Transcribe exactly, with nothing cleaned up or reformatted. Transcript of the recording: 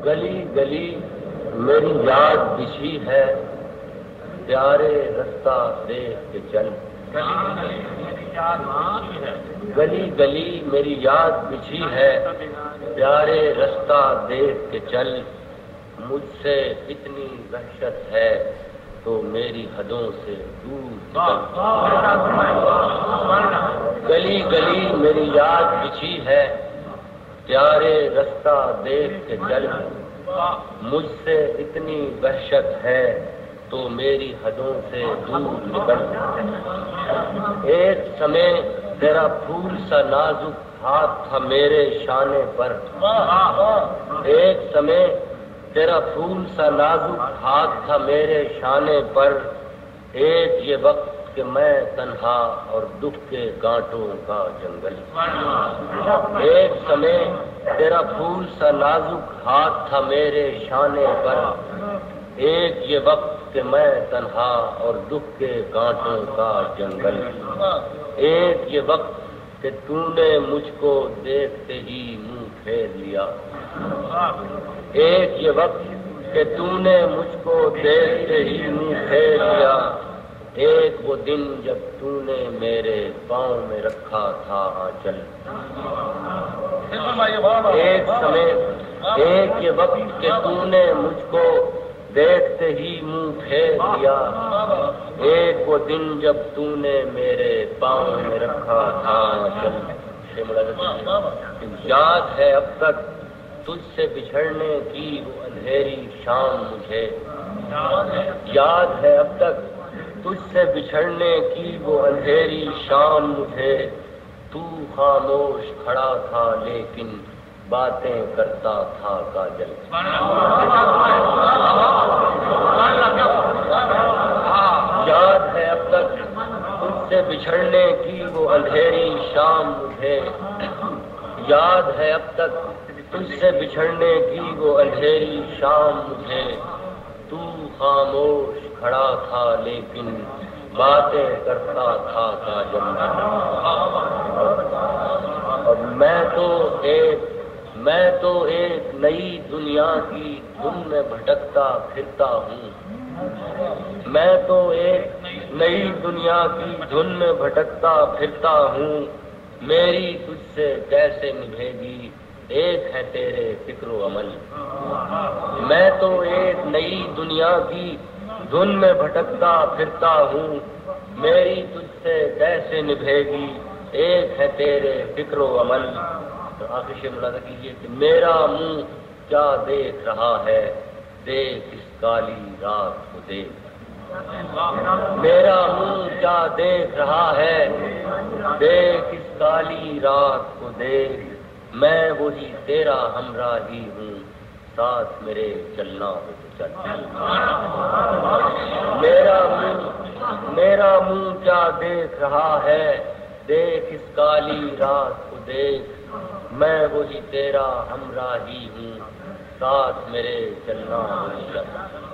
گلی گلی میری یاد بچھی ہے، پیارے رستہ دیکھ کے چل۔ گلی گلی میری یاد بچھی ہے، پیارے رستہ دیکھ کے چل۔ مجھ سے اتنی وحشت ہے تو میری حدوں سے دور نکل۔ گلی گلی میری یاد بچھی ہے، پیارے رستہ دیکھ کے چل۔ مجھ سے اتنی وحشت ہے تو میری حدوں سے دور نکل۔ ایک سمے تیرا پھول سا نازک ہاتھ تھا میرے شانے پر، ایک سمے تیرا پھول سا نازک ہاتھ تھا میرے شانے پر۔ ایک یہ وقت کہ میں تنہا اور دکھ کے کانٹوں کا جنگل۔ ایک سمے تیرا پھول سا نازک ہاتھ تھا میرے شانے پر، ایک یہ وقت کہ میں تنہا اور دکھ کے کانٹوں کا جنگل۔ ایک یہ وقت کہ تو نے مجھ کو دیکھتے ہی منہ پھیر لیا، ایک یہ وقت کہ تو نے مجھ کو دیکھتے ہی منہ پھیر لیا۔ ایک وہ دن جب تو نے میرے پاؤں میں رکھا تھا آنچل۔ ایک سمے ایک یہ وقت کہ تو نے مجھ کو دیکھتے ہی منہ پھیر لیا، ایک وہ دن جب تو نے میرے پاؤں میں رکھا تھا آنچل۔ یاد ہے اب تک تجھ سے بچھڑنے کی وہ اندھیری شام مجھے، یاد ہے اب تک تجھ سے بچھڑنے کی وہ اندھیری شام مجھے۔ تو خاموش کھڑا تھا لیکن باتیں کرتا تھا کاجل۔ یاد ہے اب تک تجھ سے بچھڑنے کی وہ اندھیری شام مجھے، یاد ہے اب تک تجھ سے بچھڑنے کی وہ اندھیری شام مجھے۔ تو خاموش کھڑا تھا لیکن باتیں کرتا تھا کاجل۔ اور میں تو ایک میں تو ایک نئی دنیا کی دھن میں بھٹکتا پھرتا ہوں، میں تو ایک نئی دنیا کی دھن میں بھٹکتا پھرتا ہوں۔ میری تجھ سے کیسے نبھے گی ایک ہے تیرے فکر و عمل۔ میں تو ایک نئی دنیا کی دھن میں بھٹکتا پھرتا ہوں، میری تجھ سے کیسے نبھے گی ایک ہے تیرے فکر و عمل۔ تو آخر سے ملاحظہ کیجیے کہ میرا منہ کیا دیکھ رہا ہے، دیکھ اس کالی رات کو دیکھ۔ میرا منہ کیا دیکھ رہا ہے، دیکھ اس کالی رات کو دیکھ۔ میں وہی تیرا ہمراہی ہوں، ساتھ میرے چلنا ہو تو چل۔ میرا منہ میرا منہ کیا دیکھ رہا ہے، دیکھ اس کالی رات کو دیکھ۔ میں وہی تیرا ہمراہی ہوں، ساتھ میرے چلنا ہو تو چل۔